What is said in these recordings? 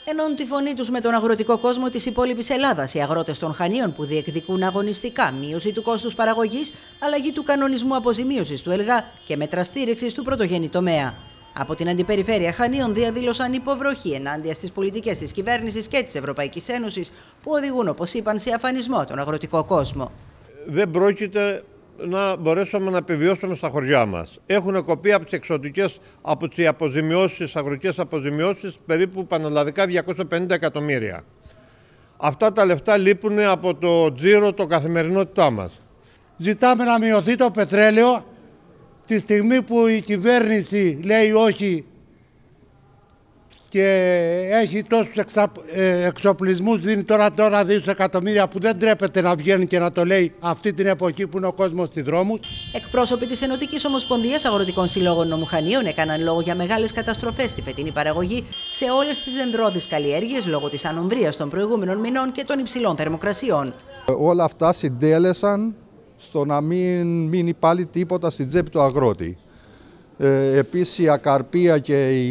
Ενώνουν τη φωνή τους με τον αγροτικό κόσμο της υπόλοιπης Ελλάδας οι αγρότες των Χανίων που διεκδικούν αγωνιστικά μείωση του κόστους παραγωγής, αλλαγή του κανονισμού αποζημίωσης του ΕΛΓΑ και μέτρα στήριξης του πρωτογενή τομέα. Από την Αντιπεριφέρεια Χανίων διαδήλωσαν υποβροχή ενάντια στις πολιτικές της κυβέρνησης και της Ευρωπαϊκής Ένωσης που οδηγούν, όπως είπαν, σε αφανισμό τον αγροτικό κόσμο. Δεν πρόκειται να μπορέσουμε να επιβιώσουμε στα χωριά μας. Έχουν κοπεί από τις εξωτικές, από τις αποζημιώσεις, αγροτικές αποζημιώσεις, περίπου πανελλαδικά 250 εκατομμύρια. Αυτά τα λεφτά λείπουν από το τζίρο, το καθημερινότητά μας. Ζητάμε να μειωθεί το πετρέλαιο τη στιγμή που η κυβέρνηση λέει όχι και έχει τόσους εξοπλισμούς, δίνει τώρα 2 εκατομμύρια που δεν τρέπεται να βγαίνει και να το λέει αυτή την εποχή που είναι ο κόσμος στις δρόμους. Εκπρόσωποι της Ενωτικής Ομοσπονδίας Αγροτικών Συλλόγων Νομού Χανίων έκαναν λόγο για μεγάλες καταστροφές στη φετινή παραγωγή σε όλες τις δενδρώδεις καλλιέργειες λόγω της ανομβρίας των προηγούμενων μηνών και των υψηλών θερμοκρασιών. Όλα αυτά συντέλεσαν στο να μην μείνει πάλι τίποτα στην τσέπη του αγρότη. Επίσης η ακαρπία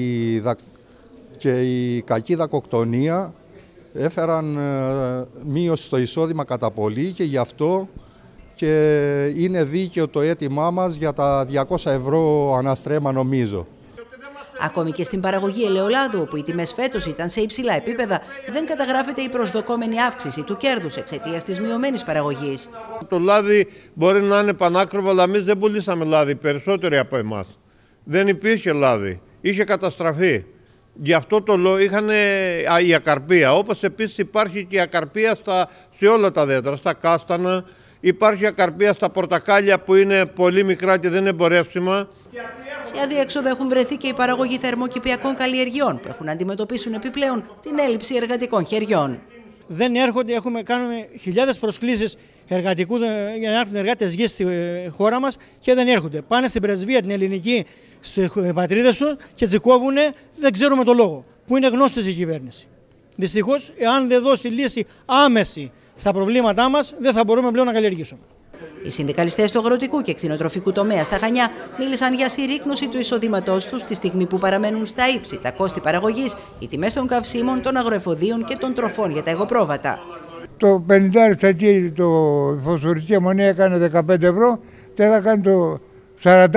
και η κακή δακοκτονία έφεραν μείωση στο εισόδημα κατά πολύ και γι' αυτό και είναι δίκαιο το αίτημά μας για τα 200 ευρώ αναστρέμα νομίζω. Ακόμη και στην παραγωγή ελαιολάδου, όπου οι τιμές φέτος ήταν σε υψηλά επίπεδα, δεν καταγράφεται η προσδοκόμενη αύξηση του κέρδους εξαιτίας της μειωμένης παραγωγής. Το λάδι μπορεί να είναι πανάκριβο, αλλά εμείς δεν πουλήσαμε λάδι, περισσότεροι από εμάς. Δεν υπήρχε λάδι, είχε καταστραφεί. Γι' αυτό το λόγο είχαν η ακαρπία, όπως επίσης υπάρχει και η ακαρπία σε όλα τα δέντρα, στα κάστανα, υπάρχει ακαρπία στα πορτακάλια που είναι πολύ μικρά και δεν είναι εμπορεύσιμα. Σε αδιέξοδο έχουν βρεθεί και οι παραγωγοί θερμοκηπιακών καλλιεργειών που έχουν να αντιμετωπίσουν επιπλέον την έλλειψη εργατικών χεριών. Δεν έρχονται, κάνουμε χιλιάδες προσκλήσεις εργατικού για να έρθουν εργάτες γης στη χώρα μας και δεν έρχονται. Πάνε στην πρεσβεία την ελληνική, στις πατρίδες τους και τσικόβουνε, δεν ξέρουμε το λόγο, που είναι γνώστης η κυβέρνηση. Δυστυχώς, εάν δεν δώσει λύση άμεση στα προβλήματά μας, δεν θα μπορούμε πλέον να καλλιεργήσουμε. Οι συνδικαλιστές του αγροτικού και κτηνοτροφικού τομέα στα Χανιά μίλησαν για συρρίκνωση του εισοδήματός τους τη στιγμή που παραμένουν στα ύψη τα κόστη παραγωγής, οι τιμές των καυσίμων, των αγροεφοδίων και των τροφών για τα εγωπρόβατα. Το 50 στατή, το φωσφορική αμμονία έκανε 15 ευρώ και θα κάνει το 40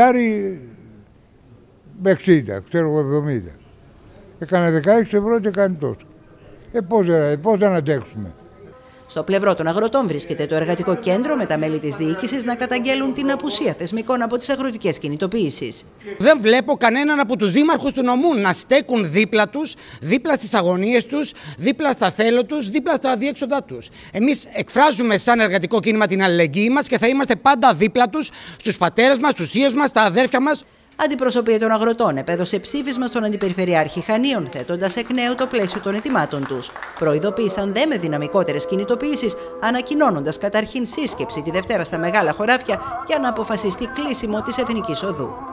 με 60, ξέρω εγώ 70. Έκανε 16 ευρώ και κάνει τόσο. Πώς δεν αντέξουμε. Στο πλευρό των αγροτών βρίσκεται το εργατικό κέντρο με τα μέλη της διοίκησης να καταγγέλουν την απουσία θεσμικών από τις αγροτικές κινητοποιήσεις. Δεν βλέπω κανέναν από τους δήμαρχους του νομού να στέκουν δίπλα τους, δίπλα στις αγωνίες τους, δίπλα στα θέλω τους, δίπλα στα αδιέξοδά τους. Εμείς εκφράζουμε σαν εργατικό κίνημα την αλληλεγγύη μας και θα είμαστε πάντα δίπλα τους, στους πατέρες μας, στους θείους μας, στα αδέρφια μας. Αντιπροσωπεία των αγροτών επέδωσε ψήφισμα στον Αντιπεριφερειάρχη Χανίων, θέτοντας εκ νέου το πλαίσιο των αιτημάτων τους. Προειδοποίησαν δε με δυναμικότερες κινητοποιήσεις, ανακοινώνοντας καταρχήν σύσκεψη τη Δευτέρα στα μεγάλα χωράφια για να αποφασιστεί κλείσιμο της Εθνικής Οδού.